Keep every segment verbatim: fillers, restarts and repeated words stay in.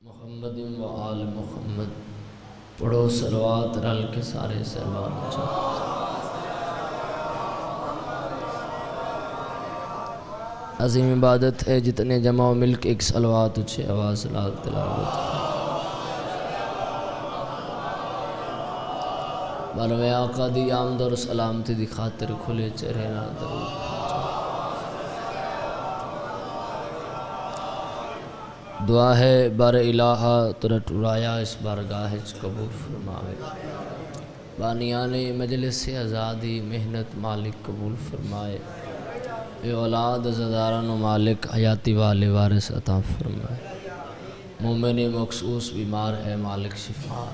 محمد و آل محمد پڑھو صلوات رل کے سارے سہبان چاہتے عظیم عبادت ہے جتنے جمع و مل کے ایک صلوات اچھے آواز لال تلاوت باروے آقا دی آمد اور سلامتی دی خاطر کھلے چہرے نہ درود دعا ہے بار الہا ترہ ٹرایا اس بارگاہ قبول فرماوے بانیان مجلس ازادی محنت مالک قبول فرمائے اے اولاد زداران و مالک حیاتی والے وارث عطا فرمائے مومن مخصوص بیمار ہے مالک شفا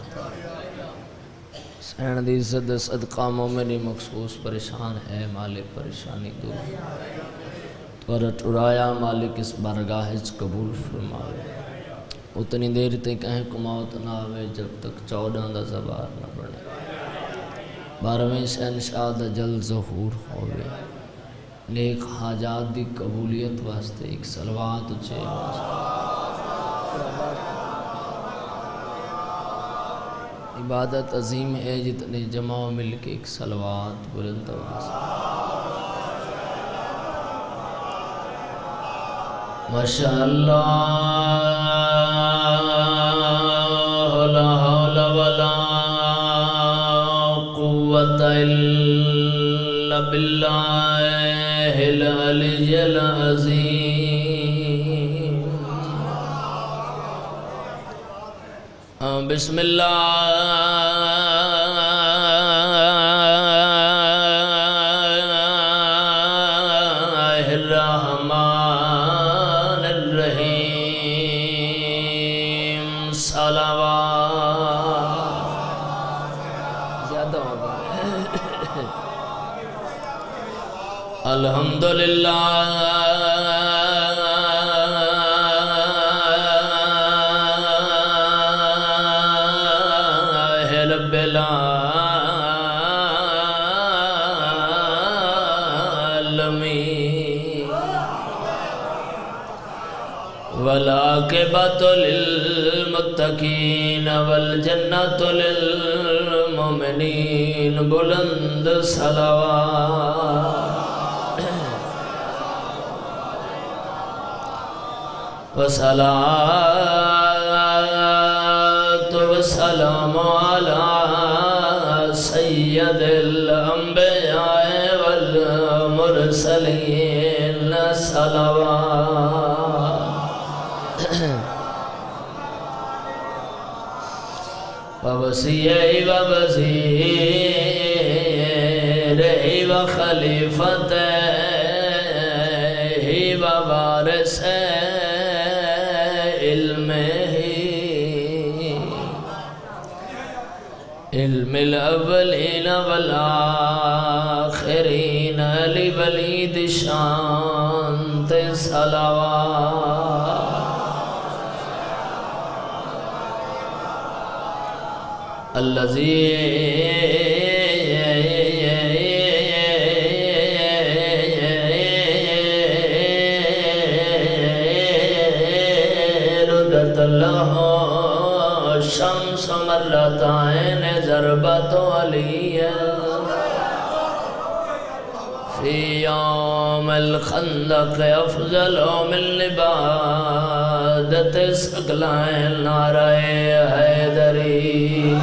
سین دی عزت صدقہ مومن مخصوص پریشان ہے مالک پریشانی دور اور ٹرایا مالک اس بارگاہ قبول فرماوے اتنی دیر تک کہیں کماؤت نہ آوے جب تک چودہ دا زبار نہ بڑھے بارہویں شہنشاہ دا جل ظہور ہوئے نیک حاجات دی قبولیت واسطے ایک صلوات اچھے عبادت عظیم ہے جتنے جمع و مل کے ایک صلوات بلند واسطے ماشاءاللہ لا حول ولا قوت الا باللہ العلی العظیم بسم اللہ الحمدللہ رب العالمین والعاقبۃ للمتقین والجنۃ للمؤمنین بلند صلوات وصلاة وسلام على سید الانبیاء والمرسلین صلوات ووسیعی ووزیرہی وخلیفتہی ووارثہی علم الاولین والآخرین علی ولید شانت صلوات الذی ردت اللہ شمس مرتائن ضربت علیہ فی یوم الخندق افضل من عبادت سکلائن نعرہ حیدری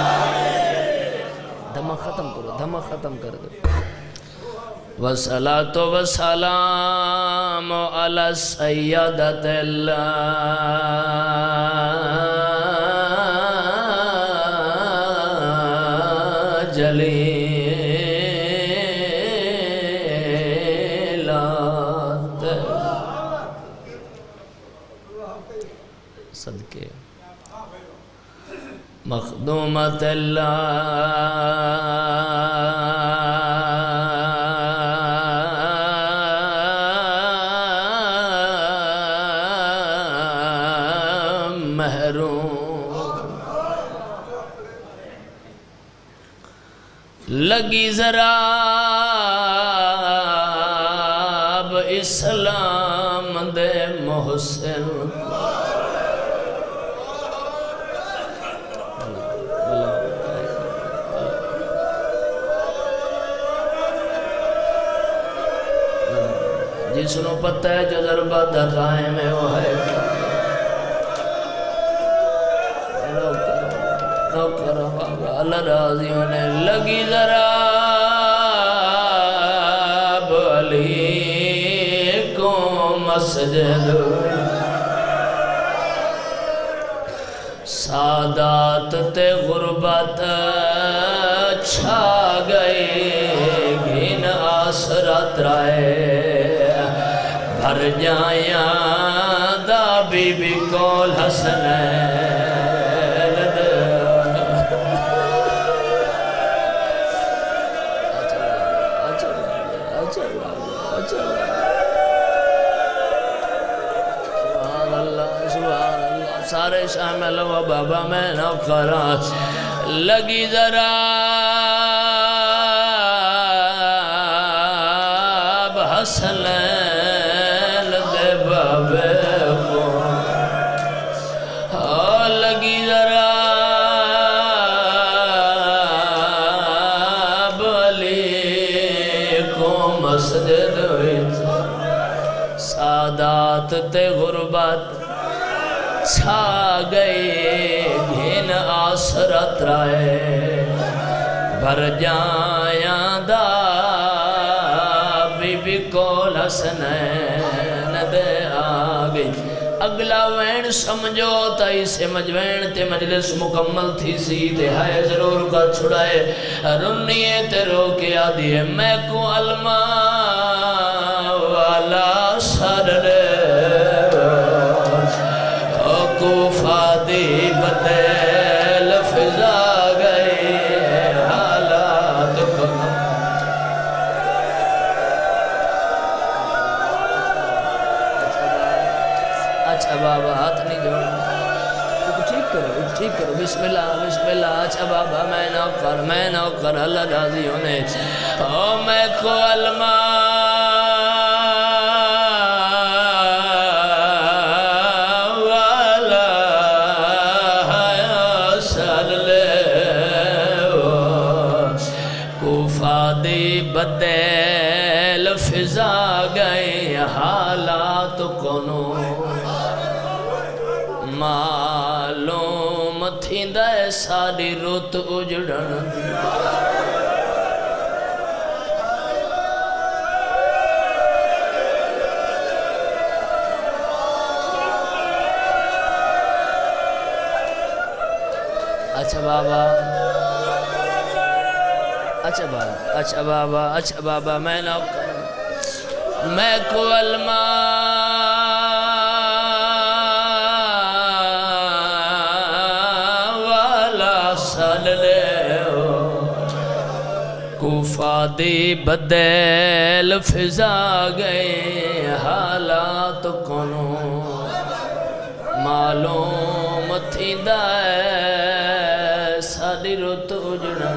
دھما ختم کرو دھما ختم کر دو وصلاة وسلام علی سیدت اللہ جلیلات صدقے مخدومت اللہ محروم لگی ذرا اب اسلام دے محسن کس نو پتہ ہے جو ضربت دا ٹائم ہے وہ ہے نو کرو نو کرو بابا اللہ راضی ہونے لگی ذرا مسجد سادات تے غربت چھا گئے گھن آسرت رائے بھر جائیاں دا بی بی کول حسنین سارے شامل ہو بابا میں نہ کرا لگی ذرا حسنین دے بابے کو لگی ذرا بلی کو مسجد سادات تے غربت چھا گئے گھن آسرت رائے بھر جائیاں دا بی بی کول حسنین دے آگئی اگلا وین سمجھو تائی سمجھ وین تے مجلس مکمل تھی سی تے ہائے ضرور کا چھڑائے رنیے تے رو کے آدھی ہے میں کو علماء والا سر لے کوفہ دی بدل فضا گئے حالات کو اچھا بابا ہاتھ نہیں جوڑا ٹھیک کرو ٹھیک کرو بسم اللہ بسم اللہ اچھا بابا میں نوکر میں نوکر اللہ راضی ہونے او میں کو علماء بدل فضا گئے حالات کنو معلوم تھیندہ ساری رت اجڑن اچھا بابا اچھا بابا اچھا بابا اچھا بابا میں نوکر میں کو علماء والا سال لے کوفہ دی بدل فضا گئے حالات کنو معلوم تھیندہ ساری رت اجڑن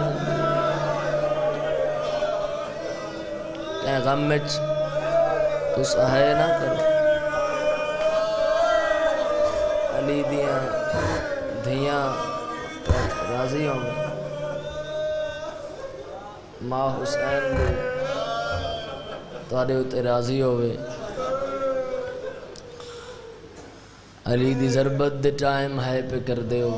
غم مچ تو سہائے نہ کرو علی دیاں دھیاں راضی ہوں ماں حسین دے تارے ہوتے راضی ہوئے علی دی ضربت دے ٹائم ہے پہ کر دے ہو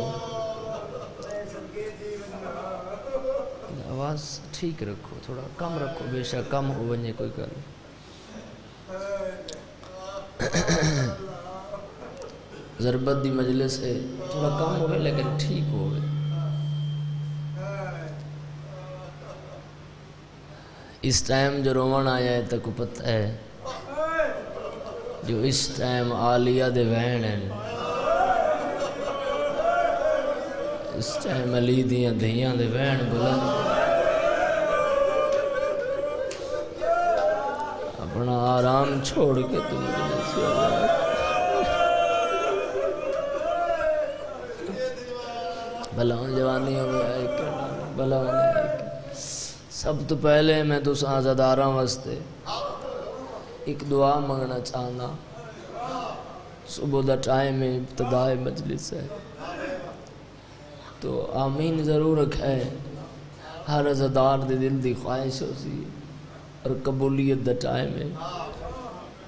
آواز ٹھیک رکھو تھوڑا کم رکھو بے شک کم ہو بنجے کوئی کر ضربت دی مجلس ہے تھوڑا کم ہوئے لیکن ٹھیک ہوئے اس ٹائم جو رومن آیا ہے تک پتہ ہے جو اس ٹائم آلیہ دے وین ہیں اس ٹائم علی دیاں دھیاں دے وین بلند اپنا آرام چھوڑ کے تم مجلس بلاؤں جوانی ہوئے آئے کرنا بلاؤں آئے کرنا سب تو پہلے میں تو آزاداراں واسطے ایک دعا مانگنا چاہنا صبح دا ٹائم ابتدائی مجلس ہے تو آمین ضرور رکھا ہے ہر عزادار دے دل دی خواہش ہو سی اور قبولیت دا ٹائم ہے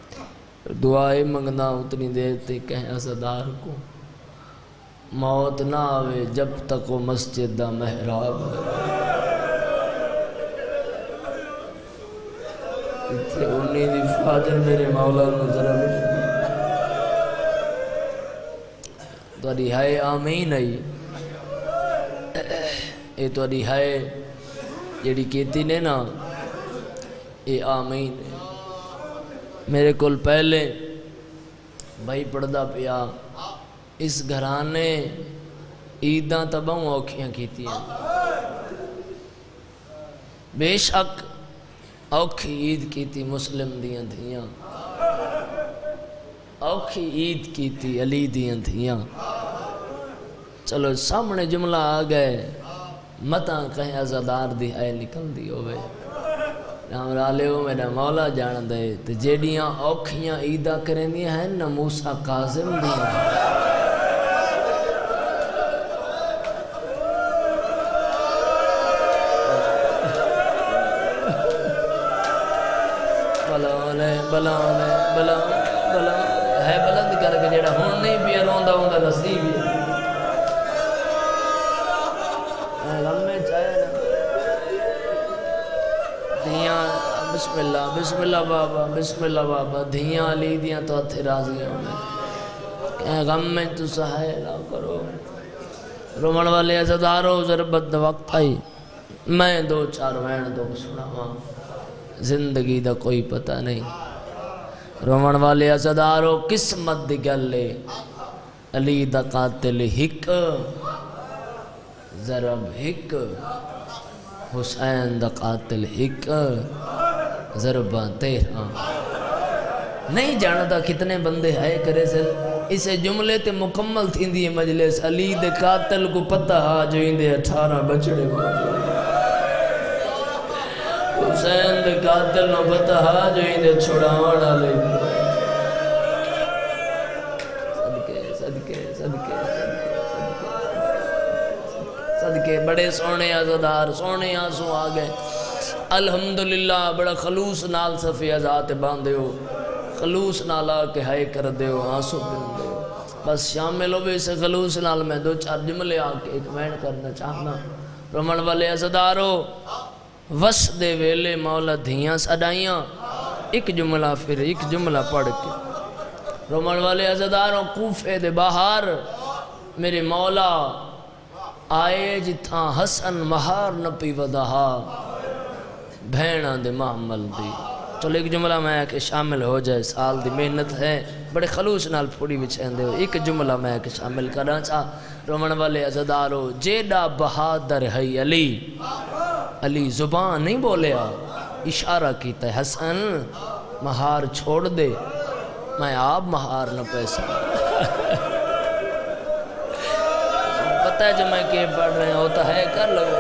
دعائیں منگنا اتنی دیر تے کہیں عزادار کو موت نہ آوے جب تک وہ مسجد دا محراب اتھے انہی دی فاجر میرے مولا نظر بٹھ تو ادھی ہائے آمین آئی اے تو ادھی ہائے جیڑی کیتی نے نا اے آمین ہے میرے کل پہلے بھائی پڑھدا پیا اس گھرانے عیداں تباں اوکھیاں کیتی ہیں بے شک اوکھی عید کیتی مسلم دیاں دھیاں اوکھی عید کیتی علی دیاں دھیاں چلو سامنے جملہ آ گئے متاں کہیں عزادار دی آئے نکل دی ہوئے رام رالے ہو میرا مولا جان دے تے جیڑیاں اوکھیاں عیدہ کریں دیا ہیں نا موسیٰ قاسم دیا بلاؤنے بلاؤنے بلاؤنے بلاؤنے ہے بلند کر کے جیڑا ہون نہیں بھی روندہ ہوندہ نصیب ہے غم میں چاہے نا دھیاں بسم اللہ بسم اللہ بابا بسم اللہ بابا دھیاں علی دیاں تو اتھے راضی ہونے کہ غم میں تو سہائے نہ کرو رومن والے عزدارو ضربت وقت آئی میں دو چار وین دو سنا ہاں زندگی دا کوئی پتہ نہیں رومن والے عزدارو قسمت دی گلے علی دا قاتل ہک ضرب ہک حسین دا قاتل ہک ضربہ تیرہ نہیں جانتا کتنے بندے ہے کرے سے اسے جملے تے مکمل تھی دی مجلس علی دے قاتل کو پتہ ہا جو اندے اٹھارہ بچڑے موجود حسین دے قاتل نو پتہ ہا جو اندے چھوڑاوڑا لے صدقے صدقے صدقے صدقے بڑے سونے عزدار سونے آنسوں آگئے الحمدللہ بڑا خلوص نال صفی عزات باندھے ہو خلوص نال آکے ہائے کر دے ہو آنسوں باندھے ہو بس شامل ہو بھی سے خلوص نال میں دو چار جملے آکے ایک وین کرنا چاہنا رومن والے عزدارو وس دے ویلے مولا دھیاں سڑائیاں ایک جملہ پھر ایک جملہ پڑھ کے رومن والے عزداروں کوفے دے باہر میرے مولا آئے جتھاں حسن مہار نپی ودہا بھینہ دے محمل دی چلو ایک جملہ میں کہ شامل ہو جائے سال دی محنت ہے بڑے خلوص نال پھوڑی بچھیں دے ایک جملہ میں کہ شامل کرنا چاہ رومن والے عزدارو جیڑا بہادر ہے علی علی زبان نہیں بولیا اشارہ کیتا ہے حسن مہار چھوڑ دے میں آپ مہار نہ پیسا پتہ ہے جو میں کہ پڑھ رہے ہیں ہوتا ہے کر لو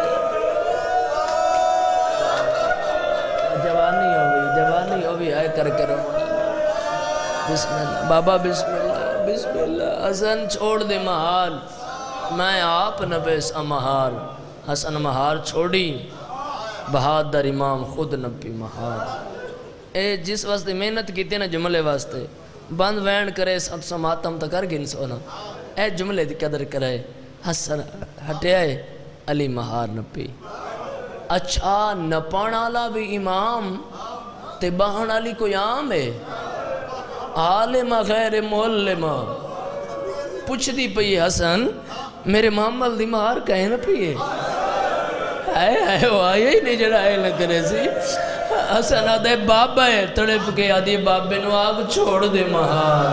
جوانی ہو بھی جوانی ہو بھی آئے کر کے رہو بسم اللہ بابا بسم اللہ بسم اللہ حسن چھوڑ دے مہار میں آپ نہ پیسا مہار حسن مہار چھوڑی بہادر امام خود نپی مہار اے جس واسطے محنت کی تھی نا جملے واسطے بند وین کرے سب سماتم تا کر گن سونا اے جملے دی قدر کرے حسن ہٹے آئے علی مہار نپی اچھا نپانا بھی امام تے بہن علی کوئی عام ہے عالم غیر معلمہ پوچھ دی پئی حسن میرے محمد دی مہار کہیں نپی ہے آئے آئے وہ آئے ہی نہیں جڑا آئے لگنے سی حسن آدھے بابا ہے تڑپ کے آدھی بابے نو آگ چھوڑ دے مہار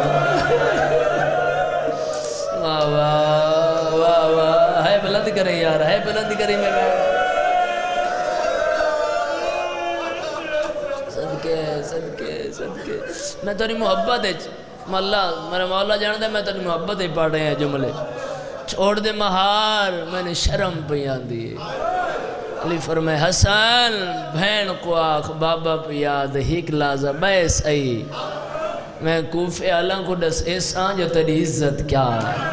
واہ واہ واہ واہ ہے بلند کریں یار ہے بلند کریں میں صدقے صدقے صدقے میں تاری محبت ہے مولا میرے مولا جان دے میں تاری محبت ہے پڑھ رہے ہیں جملے چھوڑ دے مہار میں نے شرم پیان دیئے علی فرمائے حسن بھین کو آخ بابا پیاد ہیک لازہ بے سئی میں کوفے اللہ کو ڈس ایسان جو تیری عزت کیا ہے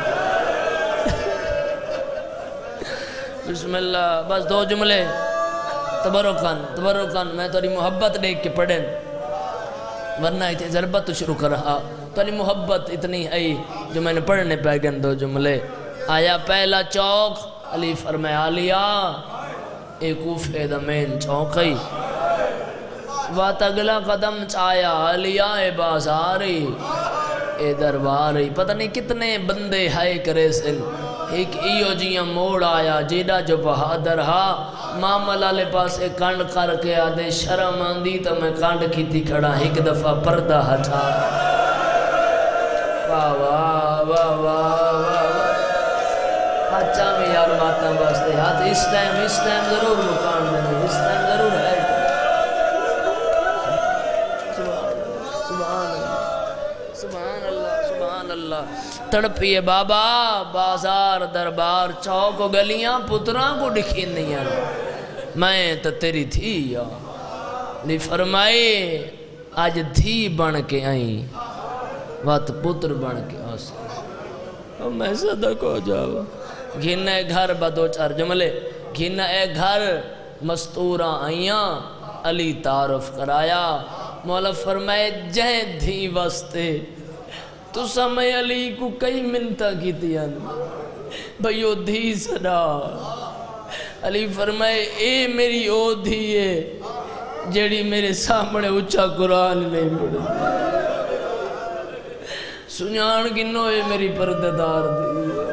بسم اللہ بس دو جملے تبرکان تبرکان میں تیری محبت دیکھ کے پڑھیں ورنہ اتنی ضربت شروع کر رہا تو علی محبت اتنی ہے جو میں نے پڑھنے پہ گن دو جملے آیا پہلا چوک علی فرمایا علیہ اے کوفے دا مین چوکی وات اگلا قدم چایا علیہ اے بازاری اے درباری پتہ نہیں کتنے بندے ہائے کرے سن ایک ایو جیاں موڑ آیا جیڑا جو بہادر ہا ماملہ لے پاسے کانڈ کر کے آدھے شرم آندی تو میں کانڈ کی تھی کھڑا ایک دفعہ پردہ ہٹا واہ واہ واہ واہ واہ اچھا میں یار باتاں باستے ہاتھ اس ٹائم اس ٹائم ضرور مکان دیں اس ٹائم ضرور ہے سبحان اللہ سبحان اللہ تڑپیے بابا بازار دربار چوک و گلیاں پتران کو دکھی نہیں ہیں میں تو تیری تھی یا لی فرمائے آج تھی بن کے آئیں وات پتر بن کے آسے میں صدق ہو جاؤ گھن اے گھر بدو چار جملے گھن اے گھر مستوراں آئیاں علی تعارف کرایا مولا فرمائے جہیں دھی وستے تو سمے علی کو کئی منتہ کی تیاں بھئیو دھی صدا علی فرمائے اے میری او دھی ہے جیڑی میرے سامنے اچھا قرآن نہیں پڑھے سنیان گنو اے میری پرددار دی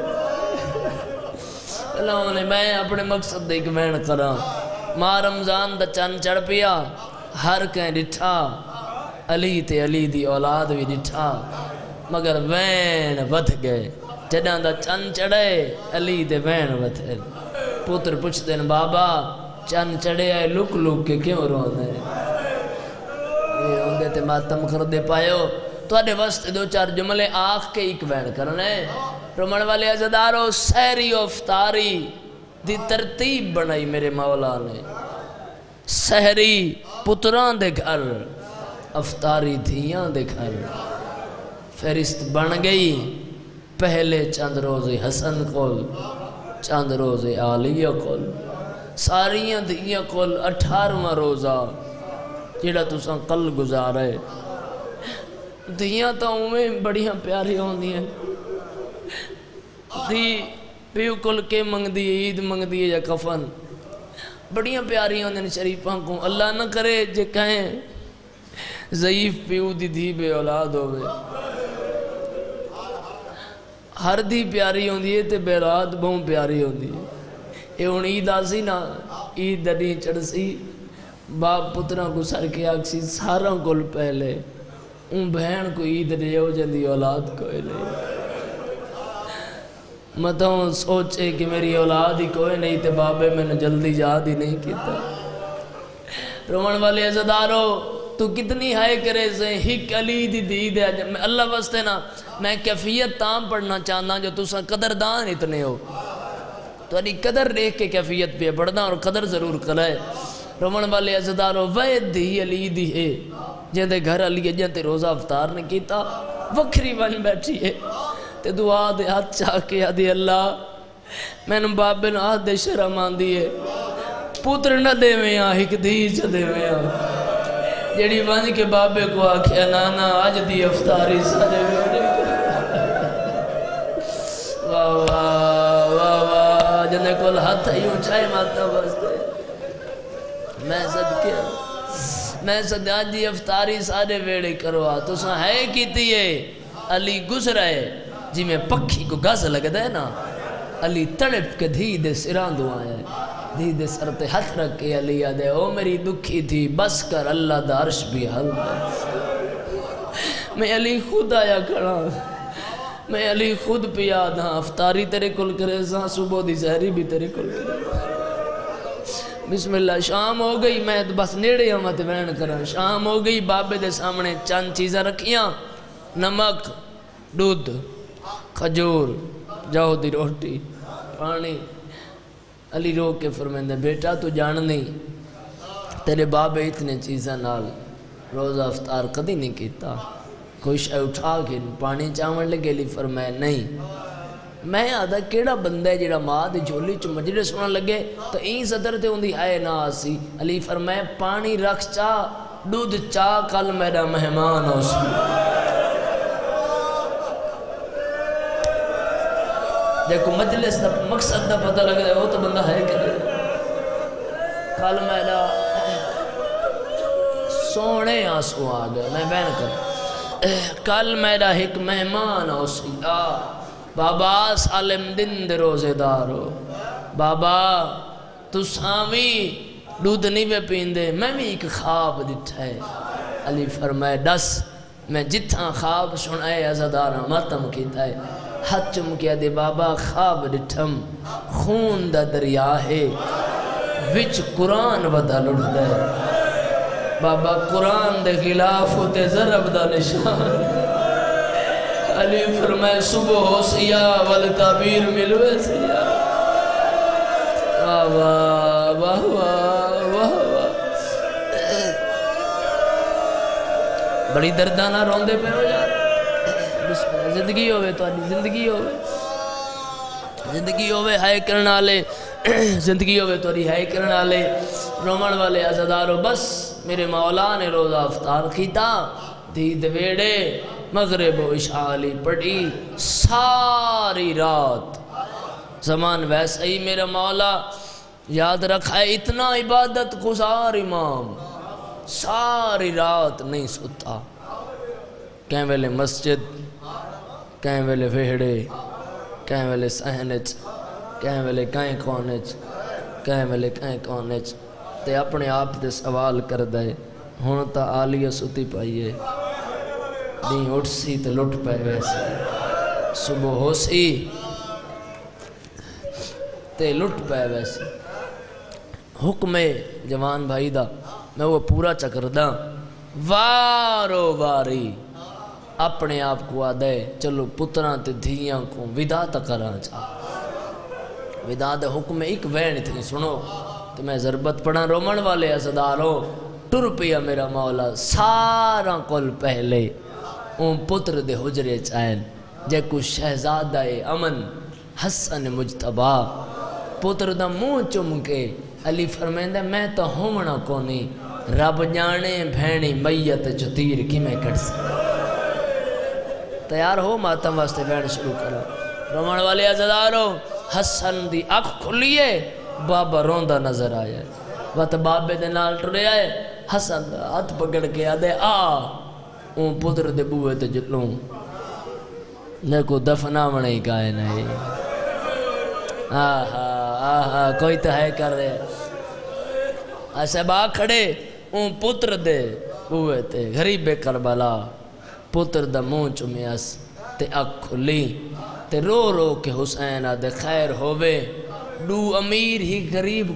اللہ نے میں اپنے مقصد دیکھ وین کرا ماں رمضان دا چند چڑھ پیا ہر کہیں ڈٹھا علی تے علی دی اولاد بھی ڈٹھا مگر وین ودھ گئے جدان دا چند چڑھے علی دے وین ودھ گئے پتر پوچھ دین بابا چند چڑھے آئے لک لک کے کیوں رون ہے یہ ہوندے تے ماتم کردے پائیو تو آدھے وسط دو چار جملے آخ کے ایک وین کرنے رمن والے عزدارو سہری و افطاری دی ترتیب بنائی میرے مولا نے سہری پتران دے گھر افطاری دھیاں دے گھر فہرست بن گئی پہلے چند روز حسن کول چند روز عالیہ کول ساریاں دھیاں کول اٹھارواں روزہ جیڑا تُساں کل گزارے دھیاں تو ہمیں بڑیاں پیاری ہوندی ہیں دھی پیو کل کے منگ دیئے عید منگ دیئے یا کفن بڑیاں پیاری ہوندی ہیں شریفاں کو اللہ نہ کرے جے کہیں ضعیف پیو دی دھی بے اولاد ہوئے ہر دی پیاری ہوندی ہے تے بے اولاد بہن پیاری ہوندی ہے اے ان عید آسی نا عید دنی چڑسی باپ پتران کو سر کے آکسی ساراں کل پہلے ان بہن کو عید دے ہو جاندی اولاد کوئی نہیں مطلب سوچے کہ میری اولاد ہی کوئی نہیں تے بابے میں نے جلدی یاد ہی نہیں کیتا رومن والے عزدارو تو کتنی ہائے کرے سے ہک علی دی دید ہے میں اللہ واسطے نا میں کیفیت تام پڑھنا چاہنا جو تُساں قدردان اتنے ہو تو علی قدر دیکھ کے کیفیت پہ پڑھنا اور قدر ضرور کرے رومن والے عزدارو وید دی علی دی ہے جہاں دے گھر علی ہے جہاں تے روزہ افطار نے کیتا وکھری بن بیٹھی ہے تے دعا دے ہاتھ چاہ کے آدھی اللہ میں نے بابے نے ہاتھ دے شرم آن دیئے پوتر نہ دے میں آن ہک دیج دے میں آن جیڑی بانج کے بابے کو آکھیا نانا آج دی افطاری سارے میں واہ واہ واہ واہ جنے کل ہاتھ یوں چاہے ماتا بستے میں صدقے میں صدقے آج دی افطاری سارے ویڑے کروا تو ساں ہے کیتی ہے علی گزرائے جی میں پکھی کو گاز لگ دے نا علی تڑپ کے دھی دے سران دعائیں دھی دے سر تے ہاتھ رکھ کے علی آدھے او میری دکھی تھی بس کر اللہ دا عرش بھی حل دے میں علی خود آیا کھڑا میں علی خود پیا دا افطاری تیرے کل کرے ساں صبح دی زہری بھی تیرے کل کرے بسم اللہ شام ہو گئی میں بس نیڑے ہمت وین کرا شام ہو گئی بابے دے سامنے چند چیزیں رکھیاں نمک دودھ کھجور جاؤ دی روٹی پانی علی رو کے فرمیندے بیٹا تو جان نہیں تیرے بابے اتنے چیزیں نال روزہ افطار کدی نہیں کیتا کوئی شے اٹھا کے پانی چاول لگے علی فرمائے نہیں میں آدھا کیڑا بندہ ہے جیڑا ماں دی جھولی چ مجلس سنن لگے تو این صدر تے ہوندی آئے نہ آسی علی فرمائے پانی رکھ چا دودھ چاہ کل میرا مہمان ہو سی دیکھو مجلس دا مقصد دا پتہ لگ رہا ہے وہ تو بندہ ہے کہ کل میرا سونے آنسو آ گیا میں بیان کر کل میرا ایک مہمان ہو سی بابا سالم دن دے روزے دارو بابا تو سامی دودھ نہیں بے پیندے میں بھی ایک خواب دیتا ہے علی فرمائے دس میں جتھاں خواب سنائے عزدارہ ماتم کیتا ہے ہاتھ چم کیا دے بابا خواب ڈٹھم خون دا دریا ہے وچ قرآن ودا لڑ دے بابا قرآن دے خلاف ہوتے ضرب دا نشان علی فرمائے صبح ہو سیا والتعبیر ملوے سیا واہ واہ واہ واہ بڑی دردانہ روندے پہ ہو جا زندگی ہوئے تو آنی زندگی ہوئے زندگی ہوئے ہائے کرنا لے زندگی ہوئے تو آنی ہائے کرنا لے رومن والے عزدارو بس میرے مولا نے روزہ افطار کیتا دید ویڑے مغرب و اشعالی پڑھی ساری رات زمان ویسا ہی میرا مولا یاد رکھا ہے اتنا عبادت گزار امام ساری رات نہیں ستا کہیں ویلے مسجد کہیں ویلے ویڑے کہیں ویلے سہنچ کہیں ویلے کہیں کونچ کہیں ویلے کہیں کونچ تے اپنے آپ دے سوال کر دے ہون تا آلیہ ستی پائیے دیں اٹھ سی تے لٹ پائے ویسے صبح ہو سی تے لٹ پائے ویسے حکم جوان بھائی دا میں وہ پورا چکر دا وارو واری اپنے آپ کو آدھے چلو پتران تے دھیاں کو ودا تکران چاہ ودا دے حکم ایک وین تھی سنو تو میں ضربت پڑھا رومن والے عزداروں ٹر پیا میرا مولا سارا کل پہلے اون پتر دے حجرے چائن جے کو شہزادہ امن حسن مجتبہ پتر دا منہ چم کے علی فرمیندہ میں تو ہومنا کونی رب جانے بھینی میت جتیر کی میں کٹ سکتا تیار ہو ماتم واسطے بین شروع کرو رومن والے عزداروں حسن دی اکھ کھلیے بابا روندہ نظر آیا وقت بابے دے نال ٹرے آئے حسن ہاتھ پکڑ کے آدھے آ اون پتر دے بوئے تے جتلوں لیکو دفنا منے ہی کائے نہیں آہا آہا کوئی تو ہے کر رہے ایسے با کھڑے اون پتر دے بوئے تے غریب کربلا پتر دا مون چمیاس تے اکھ کھلی تے رو رو کے حسین آدھے خیر ہووے دو امیر ہی غریب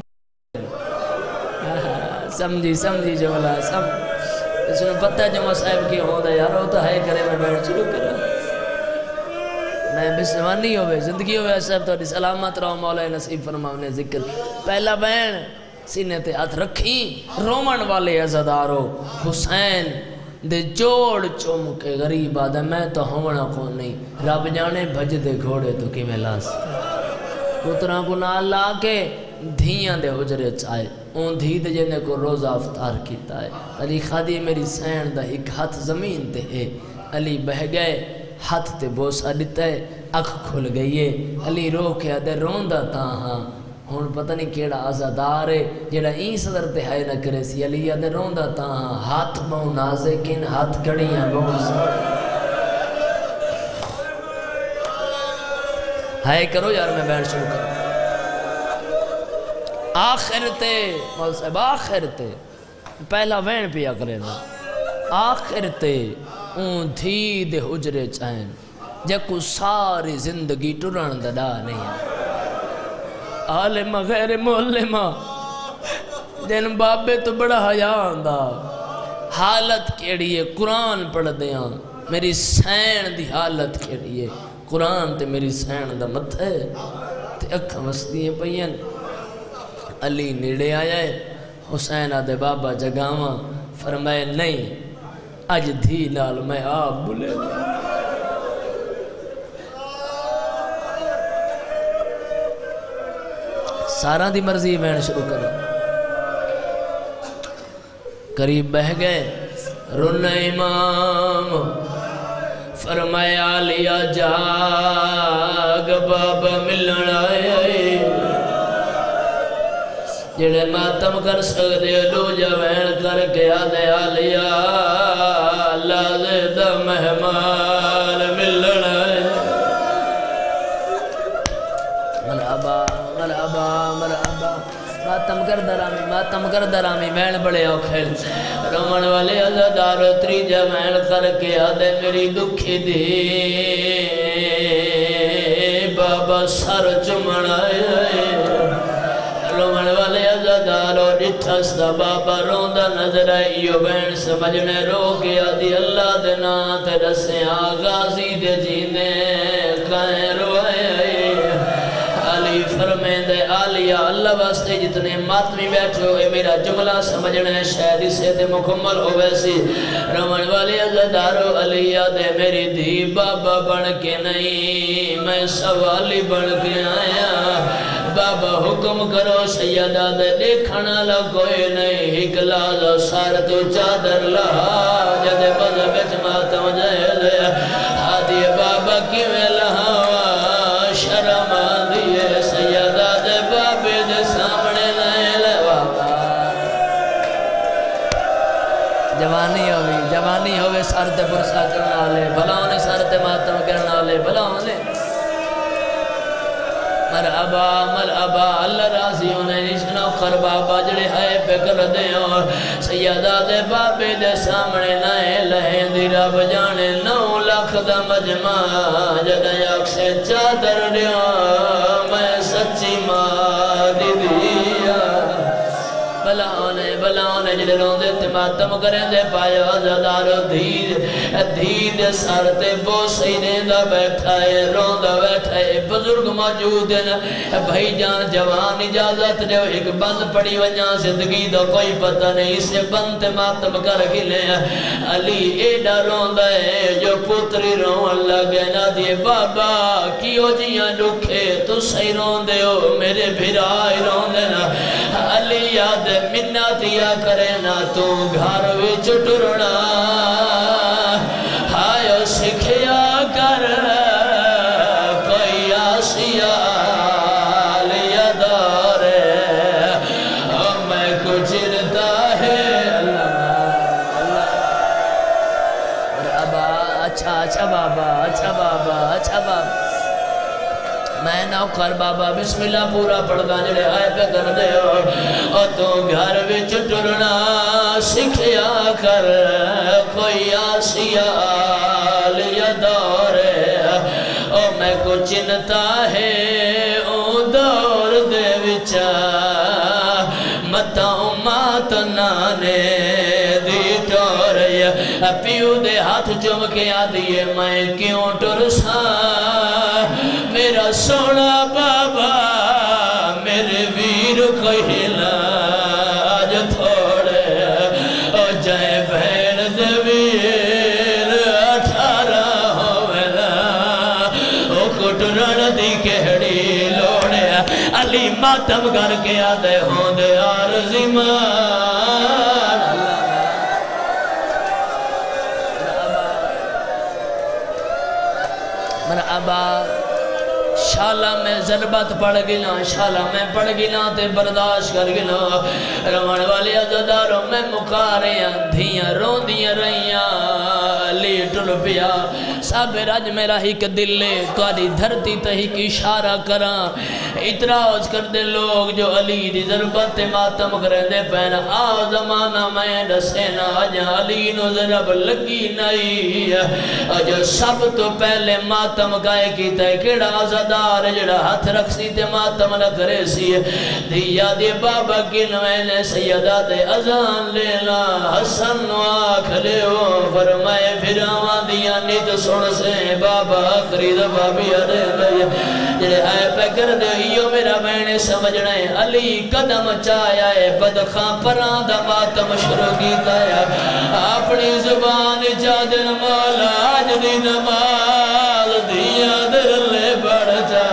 سمجھی سمجھی جولا سمجھ اس نے پتہ جو مسائب کی ہوں دا یار ہوتا ہے کرے میں بیٹھ شروع کرا میں بسمانی ہوئے زندگی ہوئے صاحب تو سلامت رہو مولا نصیب فرماؤنے ذکر پہلا بین سینے تے ہاتھ رکھی رومن والے عزدارو حسین دے جوڑ چوم کے غریب آدھا میں تو ہونا کون نہیں رب جانے بھج دے گھوڑے تو کی میں لاس پتران کو نال لا کے دھیاں دے حجرے چاہے اون دھید جنے کو روزہ افطار کیتا ہے علی خادی میری سین دا ایک ہاتھ زمین تے ہے علی بہ گئے ہاتھ تے بوسا دیتا ہے اکھ کھل گئی ہے علی رو کے آدھے روندہ تا ہاں ہون پتہ نہیں کیڑا آزادار ہے جیڑا این صدر تے ہائے نہ کرے سی علی آدھے روندہ تا ہاں ہاتھ بہو نازکن ہاتھ کڑیاں بہو سا ہائے کرو یار میں بیٹھ شروع کروں آخر تے مول صاحب آخر تے پہلا وین پیا کرے نا آخر تے اون دھی دے حجرے چاہیں جے کو ساری زندگی ٹرن دڑا نہیں ہے عالمہ غیر معلمہ جن بابے تو بڑا حیاء آندہ حالت کیڑی ہے قرآن پڑھ دیاں میری سین دی حالت کیڑی ہے قرآن تے میری سین دا مت ہے تے اکھا مستی ہیں پہین علی نیڑے آیا ہے حسین آدھے بابا جگاواں فرمائے نہیں اج دھی نال میں آپ بلے سارا دی مرضی بین شروع کرا قریب بہ گئے رن امام فرمایا لیا جاگ بابا ملن آئے جڑے ماتم کر سکتے لو جوین کر کے آدھے آلیا لازے دا مہمان ملن آئے مرحبا مرحبا مرحبا ماتم کر درامی ماتم کر درامی بین بڑے اوکھل رومن والے عزادار تری جوین کر کے آدھے میری دکھی دی بابا سر چمن آئے رومن والے عزادارو ڈٹھس دا بابا روندہ نظر آئیو بین سمجھنے رو گیا دی اللہ دینا تے رسے آغازی دے جینے کائیں روائے آئے علی فرمین دے آلیا اللہ واسطے جتنے ماتمی بیٹھے ہوئے میرا جملہ سمجھنے شاید اسے دے مکمل ہو ویسی رومن والے عزادارو علیہ دے میری دی بابا بن کے نہیں میں سوالی بن کے آیا بابا حکم کرو سیدہ دے دیکھنا لگوئے نہیں ہکلازہ سار تو چادر لہا جدے بزا بیچ ماتم جائے دے ہادی بابا کیویں لہا شرم آدھیے سیدہ دے بابے دے سامنے نہیں لے بابا جوانی ہوئی جوانی ہوئے سار تے پرسا کرنا لے بھلاؤنے سار تے ماتم کرنا لے بھلاؤنے مرحبا مرحبا اللہ راضی انہیں نشنا کر بابا جڑے ہائے پہ کر دے اور سیدہ دے بابے دے سامنے نائے لہیں دی رب جانے نو لاکھ دا مجمع جڑے یک سے چادر دیا میں سچی ماں دی دیا بلاؤنے بلاؤنے جڑے روندے تے ماتم کریں دے پایا زدارو دھیر دھیر سارتے بو سینے دا بیٹھا ہے روندہ بیٹھا ہے بزرگ موجود ہے بھائی جان جوان اجازت دے ایک بند پڑی وجہ زندگی دا کوئی پتہ نہیں اسے بند ماتم کر گلے علی ایڈا روندہ ہے جو پتری رون لگے نا دیے بابا کیوں جیاں لکھے تو صحیح روندے ہو میرے بھرائی روندے نا علی یاد مناتیا کرے نا تو گھر وچ ٹرنا ہائے سکھیا کر کوئی آسیا لیا دارے میں کچھرتا ہے مرحبا اچھا اچھا بابا اچھا بابا اچھا بابا میں نوکر بابا بسم اللہ پورا پڑھدا جڑے آئے پہ کر دے اور تو گھر وچ ٹرنا سکھیا کر کوئی آسیا لیا دورے او میں کو چنتا ہے او دور دے وچا متاں مات نانے دی ٹوریا پیو دے ہاتھ چم کے آدھیے میں کیوں ٹرسا میرا سونا بابا میرے ویر کو علاج تھوڑے او جائے بہن دے ویر اٹھارہ ہوئے او کٹرن دی کہڑی لوڑے علی ماتم کر کے آدھے ہوں دے آرزی مان مرحبا شالہ میں ضربت پڑ گنا شالہ میں پڑ گنا تے برداشت کر گنا روان والے عزداروں میں مکاریاں دھیاں روندیاں رہیاں لی ٹر پیا سب رج میرا ہی کہ دل لے تواری دھرتی تہی کی اشارہ کراں اتراؤز کر دے لوگ جو علی دی ضربت ماتم کرے دے پہنا آو زمانہ میں ڈسینا آجا علی نو ضرب لگی نہیں جو سب تو پہلے ماتم گائے کی تے کڑا عزدار جڑا ہاتھ رکھ سی تے ماتم نہ کرے سی دیا دی بابا گنوینے سیدہ دے ازان لینا حسن و آکھ لے ہو فرمائے پھراوان دیا نیت سن سے بابا آخری دفعہ بھی آدھے لئے جڑے آئے پہ کر دے ہیو میرا بہنے سمجھنے علی قدم چایا ہے بدخاں پران دا ماتم شروع کیتا ہے اپنی زبان جادن مولا آج دی نماز دیا در لے بڑھ جا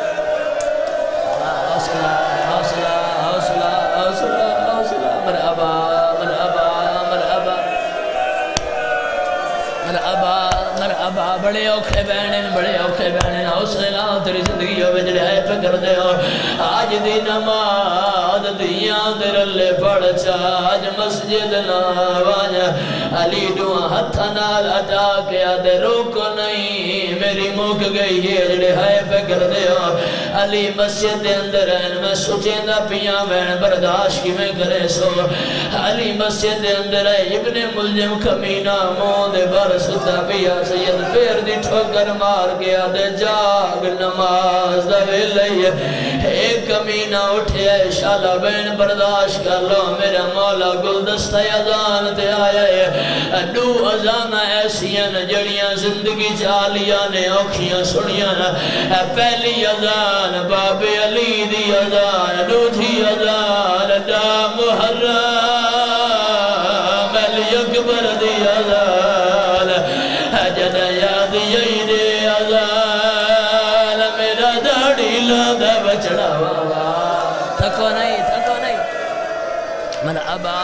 حوصلہ حوصلہ حوصلہ حوصلہ حوصلہ مرحبا مرحبا بڑے اوکھے بہنیں بڑے اوکھے بہنیں حوصلے نہ تیری زندگی ہو جڑے ہے پہ کر دے ہو آج دی نماز دیاں در لے پڑھ چا آج مسجد نہ واجہ علی دعا ہتھا نال اٹا کے آدھے روکو نہیں میری موک گئی ہے جڑے ہے پہ کر دے ہو علی مسجد دے اندر ہیں میں سوچیں دا پیاں بہن برداشت کی میں کرے سو علی مسجد دے اندر ہے ابن ملجم کمینہ مون دے بر ستا پیا سید پیر دی ٹھوکر مار گیا دے جاگ نماز دا ویلئی ایک کمینہ اٹھے ہے شالا بین برداشت کر لو میرا مولا گلدستہ اذان تے آیا ہے دو اذان ایسی ہیں جڑیاں زندگی چالیاں نے اوکھیاں سنیاں پہلی اذان باب علی دی اذان دو تھی اذان دا محرم علی اکبر دی اذان جد یاد یہی دے اذان میرا داڑی لادہ بچڑا والا تھکو نہیں تھکو نہیں مرحبا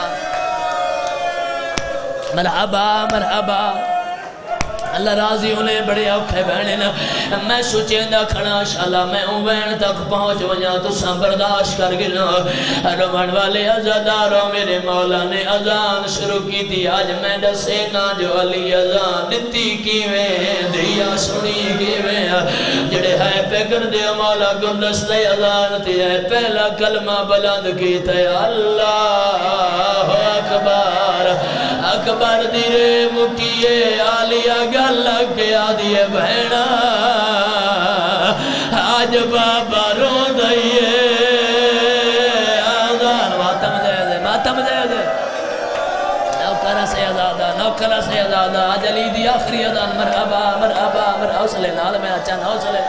مرحبا مرحبا اللہ راضی انہیں بڑے اوکھے بہنے نا میں سوچیں دا کھنا شالا میں ہوں بہن تک پہنچ وجہ تو ساں برداشت کر گنا رمان والے عزاداروں میرے مولا نے اذان شروع کی تھی آج میں دسینا جو علی اذان دیتی کیویں دیا سنی کیویں جڑے ہے پہ کر دے مولا گلدستے اذان تھی ہے پہلا کلمہ بلند کی تھی اللہ اکبر اکبر دیرے مکیے آلیا گل کے آدھیے بہنا آج بابا رو دئیے آذان ماتم دے دے ماتم دے دے نوکرہ سے ازادہ نوکرہ سے ازادہ آج علی دی آخری اذان مرحبا مرحبا مرحبا حوصلے نال میں اچھا حوصلے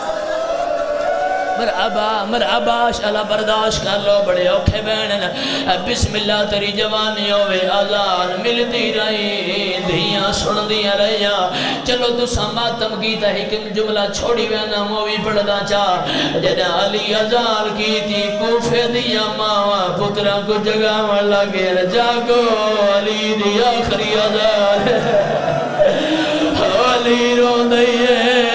مرحبا مرحبا شالا برداشت کر لو بڑے اوکھے بہنن بسم اللہ تری جوانی ہوئے آزان ملتی رہی دھیاں سن دیا رہیاں چلو تو ساماتم کیتا ہی کن جملہ چھوڑی وینا مووی پڑھنا چاہ جد علی آزان کی تھی کوفے دیا ماما پترہ کو جگہ والا گیر جاگو علی دی آخری آزان علی رو دئیے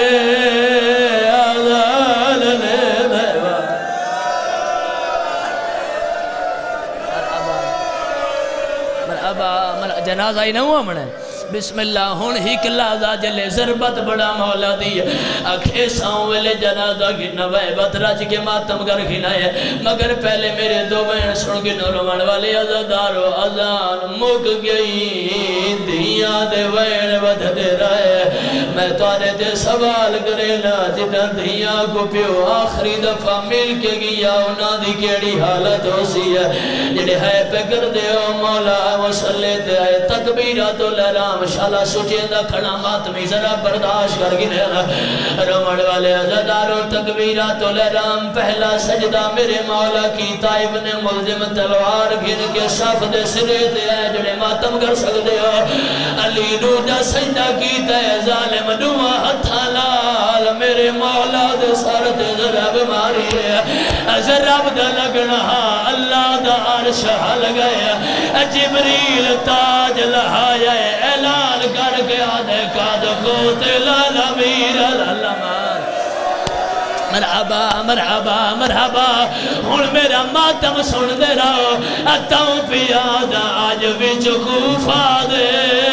جنازہ ہی نہ ہوا منے بسم اللہ ہون ہی کلازہ جلے ضربت بڑا مولا دی اکھے ساؤں ویلے جنازہ گھنا وے بطرج کے ماتم گر گھنا ہے مگر پہلے میرے دو بین سن گھنا روان والے عزادارو اذان مک گئی دھیاں دے وین ود دے رہے میں توارے دے سوال کرے نا جنہ دھیاں کو پیو آخری دفعہ مل کے گیا انہاں دی کیڑی حالت ہو سی ہے جنہیں ہے پہ کر دے او مولا وصلے دے آئے تکبیرات الارام شالا سوچیں دا کھڑا ماتمی ذرا برداشت کر گی نینا رمڑ والے عزداروں تکبیرات الارام پہلا سجدہ میرے مولا کی تائب نے ملزم تلوار گھن کے صف دے سرے دے آئے جنہیں ماتم کر سکتے ہو علی روجہ سجدہ کی تے ظالم دعا ہتھا لال میرے مولا دے سارت ذرا بماری ہے ذرا بدا لگنا اللہ دا عرش حل گیا جبریل تاج لہایا اعلان کر کے آدھے کاد قوت العالمین العالمان مرحبا مرحبا مرحبا ہون میرا ماتم سن دے رہو اتاؤں پیادہ آج وچ خوفا دے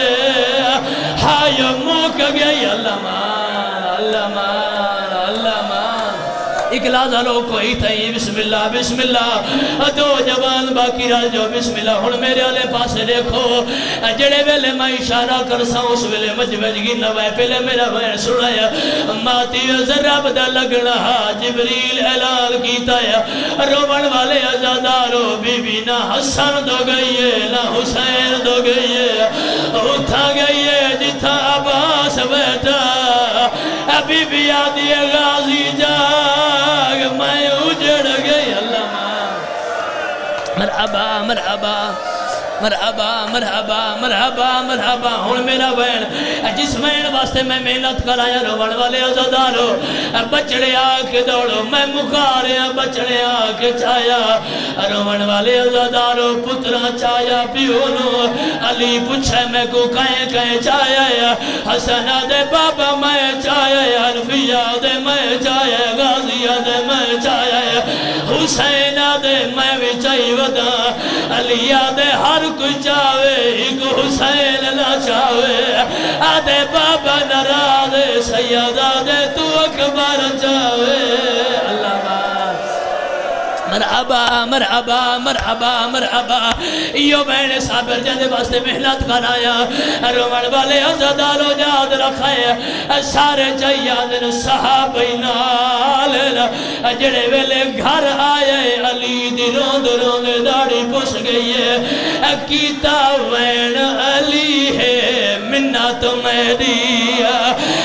ہائے موک گئی اللہ مان اللہ مان اللہ مان اکلازہ لوگ کوئی تھئی بسم اللہ بسم اللہ دو جوان باقی رہ جو بسم اللہ ہون میرے آلے پاس دیکھو جڑے ویلے میں اشارہ کر سا اس ویلے مجمج گی نوائے پہلے میرا بہن سنایا ماتی ذرا بدا لگنا جبریل اعلان کیتا ہے روبن والے عزادارو بی بی نہ حسن دو گئی ہے نہ حسین دو گئی ہے اٹھا گئی ہے جتھا عباس بیٹا ابھی بھی آدھی غازی جاگ میں اجڑ گئی اللہ مرحبا مرحبا مرحبا مرحبا مرحبا مرحبا ہون میرا وین جس وین واسطے میں محنت کرایا روان والے عزادارو بچڑے آکے دوڑو میں مخاریا بچڑے آکے چایا روان والے عزادارو پترہ چایا پیونو علی پوچھے میں کو کہیں کہیں چایا حسنہ دے بابا میں چایا عرفیہ دے میں چایا غازیہ دے میں چایا حسینہ دے میں بھی چاہی ودا علیہ دے ہر کوئی چاہوے ایک حسین نہ چاہوے آدھے بابا نرادے سیدہ دے تو اکبر چاہوے اللہ بات مرحبا مرحبا مرحبا مرحبا یہ بین صابر جاندے واسطے محنت کرایا رومن والے عزدارو جاد رکھائے سارے جیادن صحابی نال جڑے ویلے گھر آئے علی دی روند روند داڑی پس گئی ہے کیتا وین علی ہے منت میں دیا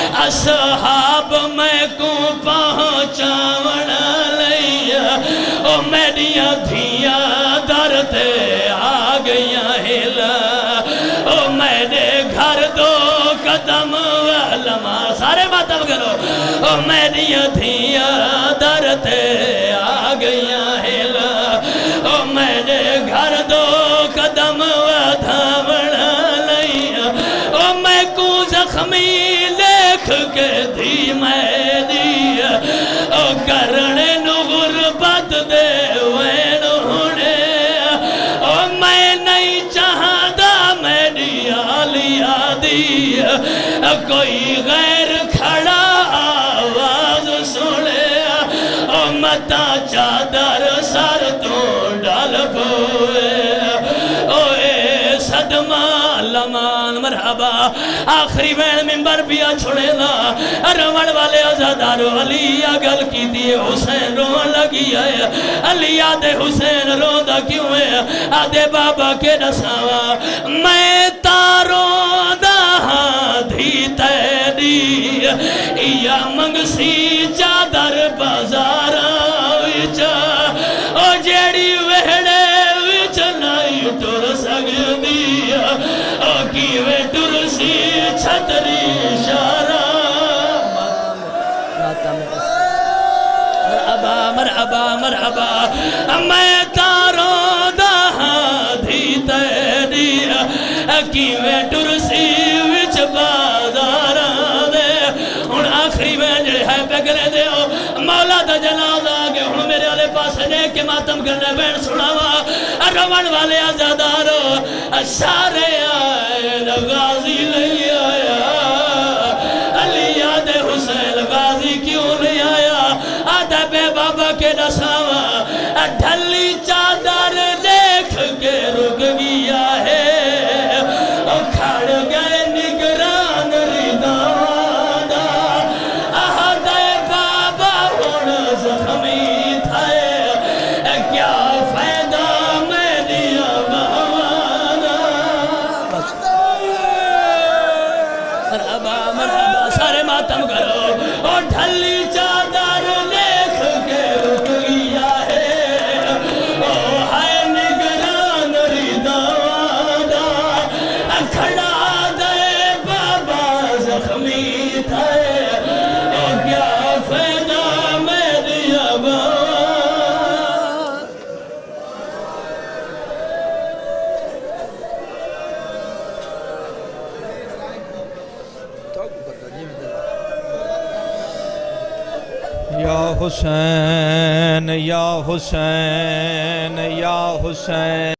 اصحاب میں کو پہنچا ونا لیا او میڈیاں دھیاں درتے آ گئیاں ہلا او میرے گھر دو قدم والما سارے باتم کرو او میڈیاں دھیاں درتے آ گئیاں ہلا او میرے گھر دو قدم ودھاونا لیا او میں کو زخمی لکھ کے دی میں دیا او کرنے نو غربت دے وین ہونے او میں نہیں چاہتا میں دیا لیا دیا کوئی غیر کھڑا آواز سنے او متا چادر سر تو ڈال پوئے او اے صدمہ لمان مرحبا آخری بین ممبر بیا چھوڑے نا روان والے عزادارو علی گل کی دیئے حسین روان لگی ہے علی آدھے حسین روندہ کیوں ہے آدھے بابا کے نساوا میں تاروں دہاں دھی تیری یا منگسی چادر بازارا وچا او جیڑی وہڑے وچ نائی ٹر سگ دیا او کیوے ٹر سی چھتری شارا مرحبا مرحبا مرحبا میں تاروں دہاں دھی تیری کیوے ٹر سی وچ بازارا دے ہن آخری میں جڑے ہے پگلے دے مولا دا جنازہ آگے ہن میرے والے پاس نے کے ماتم کرنے بین سناوا روان والے عزادارو سارے آئے غازی لئی آیا علی آدھے حسین غازی کیوں نہیں آیا آدھے بے بابا کے نساوا ڈھلی چادر دیکھ کے رک گیا ہے کھڑ گئے نگران ردانا آدھے بابا ہون زخمی تھے کیا فائدہ میں دیا بہوانا مرحبا مرحبا سارے ماتم کرو اور ڈھلی چادر دیکھ کے رک گیا ہے او ہائے نگران ردانا کھڑا دے بابا زخمی تھے او کیا فائدہ میں دیا بہوانا یا حسین یا حسین یا حسین